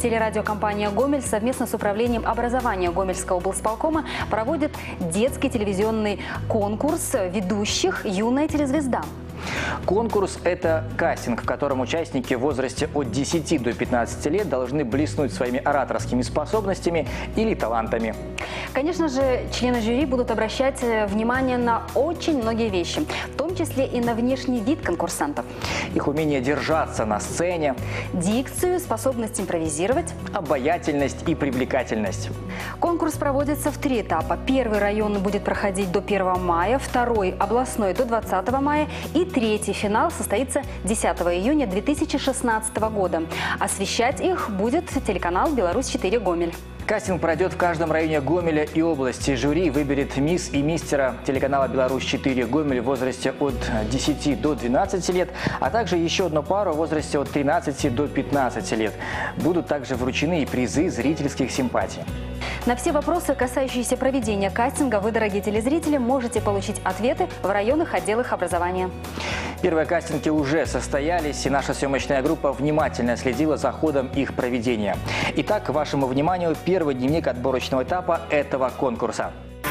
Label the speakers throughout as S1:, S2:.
S1: Телерадиокомпания «Гомель» совместно с Управлением образования Гомельского облсполкома проводит детский телевизионный конкурс ведущих «Юная телезвезда».
S2: Конкурс – это кастинг, в котором участники в возрасте от 10 до 15 лет должны блеснуть своими ораторскими способностями или талантами.
S1: Конечно же, члены жюри будут обращать внимание на очень многие вещи, в том числе и на внешний вид конкурсантов.
S2: Их умение держаться на сцене,
S1: дикцию, способность импровизировать,
S2: обаятельность и привлекательность.
S1: Конкурс проводится в 3 этапа. Первый район будет проходить до 1 мая, второй – областной до 20 мая и третий финал состоится 10 июня 2016 года. Освещать их будет телеканал «Беларусь-4 Гомель».
S2: Кастинг пройдет в каждом районе Гомеля и области. Жюри выберет мисс и мистера телеканала «Беларусь-4 Гомель» в возрасте от 10 до 12 лет, а также еще одну пару в возрасте от 13 до 15 лет. Будут также вручены и призы зрительских симпатий.
S1: На все вопросы, касающиеся проведения кастинга, вы, дорогие телезрители, можете получить ответы в районных отделах образования.
S2: Первые кастинги уже состоялись, и наша съемочная группа внимательно следила за ходом их проведения. Итак, к вашему вниманию первый дневник отборочного этапа этого конкурса.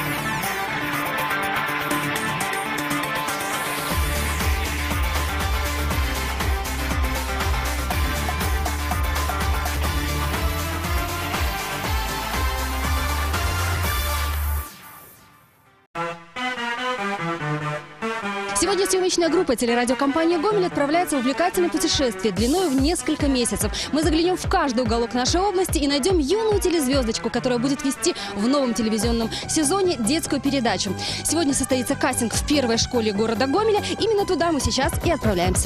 S3: Сегодня съемочная группа телерадиокомпании «Гомель» отправляется в увлекательное путешествие длиной в несколько месяцев. Мы заглянем в каждый уголок нашей области и найдем юную телезвездочку, которая будет вести в новом телевизионном сезоне детскую передачу. Сегодня состоится кастинг в первой школе города Гомеля. Именно туда мы сейчас и отправляемся.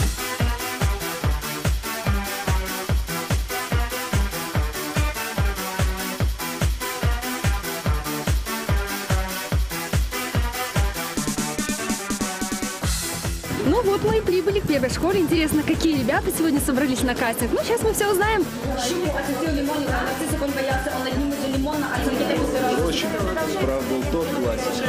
S3: Ну вот мы и прибыли к первой школе. Интересно, какие ребята сегодня собрались на кастинг. Ну, сейчас мы все узнаем.
S4: Очень. Прав был тот классик.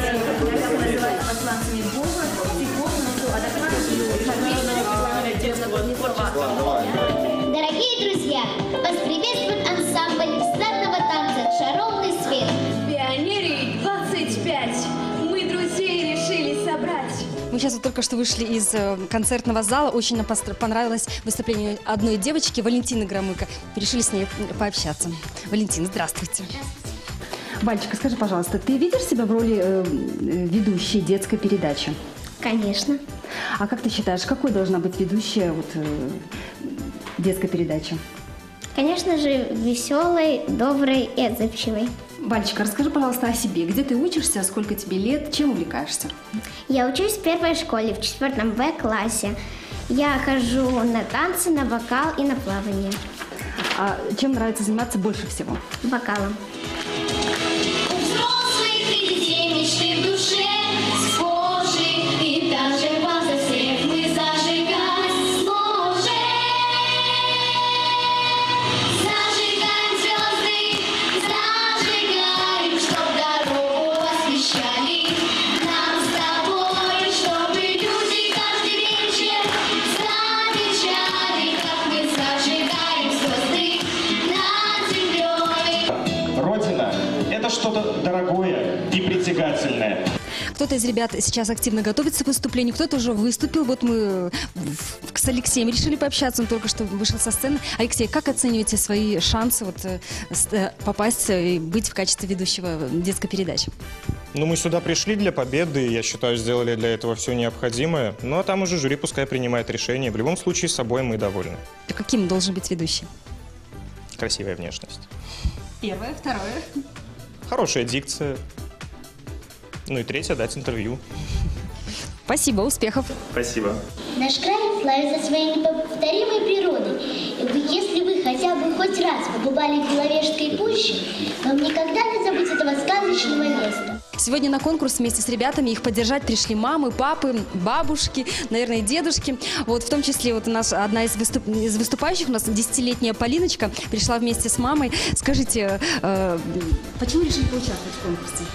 S5: Дорогие друзья, вас приветствует ансамбль эстрадного танца «Шаровный свет».
S6: Пионерии 25. Мы друзей решили собрать.
S3: Мы сейчас вот только что вышли из концертного зала. Очень нам понравилось выступление одной девочки, Валентины Громыко. Решили с ней пообщаться. Валентина, здравствуйте.
S1: Вальчика, скажи, пожалуйста, ты видишь себя в роли ведущей детской передачи?
S5: Конечно.
S1: А как ты считаешь, какой должна быть ведущая детской передачи?
S5: Конечно же, веселой, доброй и отзывчивой.
S1: Вальчика, расскажи, пожалуйста, о себе. Где ты учишься, сколько тебе лет, чем увлекаешься?
S5: Я учусь в первой школе, в 4 Б-классе. Я хожу на танцы, на вокал и на плавание.
S1: А чем нравится заниматься больше всего?
S5: Вокалом.
S7: У взрослых и детей мечты в душе схожи, и даже глаза всех мы зажигать сможем. Зажигаем звезды, зажигаем, чтоб дорогу освещали нам с тобой, чтобы люди каждый вечер замечали, как мы зажигаем звезды над землей.
S8: Родина – это что-то дорогое и притягательное.
S3: Кто-то из ребят сейчас активно готовится к выступлению, кто-то уже выступил. Вот мы с Алексеем решили пообщаться, он только что вышел со сцены. Алексей, как оцениваете свои шансы попасть и быть в качестве ведущего детской передачи?
S9: Ну, мы сюда пришли для победы, я считаю, сделали для этого все необходимое. Ну, а там уже жюри пускай принимает решение. В любом случае, с собой мы довольны.
S3: Каким должен быть ведущий?
S9: Красивая внешность.
S3: Первое, второе.
S9: Хорошая дикция. Ну и третье, дать интервью.
S3: Спасибо, успехов.
S9: Спасибо.
S5: Наш край славится своей неповторимой природой. Если вы хотя бы хоть раз побывали в Беловежской пуще, вам никогда не забыть этого сказочного места.
S3: Сегодня на конкурс вместе с ребятами их поддержать пришли мамы, папы, бабушки, наверное, и дедушки. Вот, в том числе вот у нас одна из выступающих, у нас 10-летняя Полиночка, пришла вместе с мамой. Скажите, почему решили поучаствовать в конкурсе?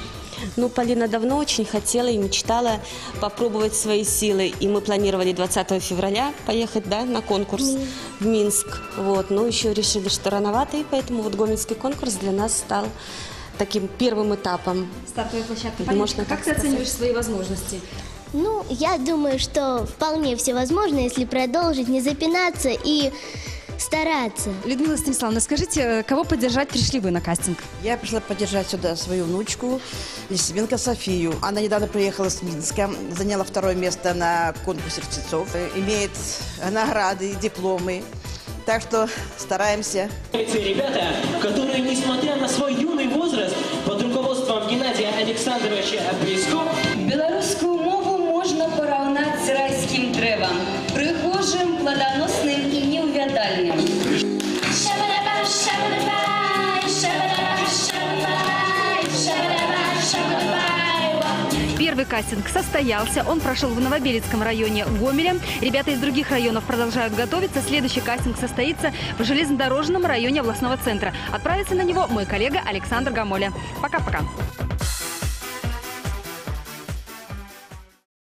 S10: Ну, Полина давно очень хотела и мечтала попробовать свои силы. И мы планировали 20 февраля поехать, да, на конкурс в Минск. Вот. Но еще решили, что рановато, и поэтому вот гомельский конкурс для нас стал таким первым этапом.
S3: Стартовая площадка.
S10: Можно
S3: как ты оцениваешь свои возможности?
S5: Ну, я думаю, что вполне все возможно, если продолжить, не запинаться и стараться.
S3: Людмила Станиславовна, скажите, кого поддержать пришли вы на кастинг?
S11: Я пришла поддержать сюда свою внучку Лисименко Софию. Она недавно приехала с Минска, заняла 2-е место на конкурсе птенцов, имеет награды, дипломы. Так что стараемся.
S12: Ребята, которые, несмотря на свой юный возраст, под руководством Геннадия Александровича Близко,
S13: белорусскую мову можно поравнать с райским древом, прихожим, плодоносным и неувядальным.
S1: Первый кастинг состоялся. Он прошел в Новобелецком районе Гомеля. Ребята из других районов продолжают готовиться. Следующий кастинг состоится в железнодорожном районе областного центра. Отправится на него мой коллега Александр Гамоля. Пока-пока.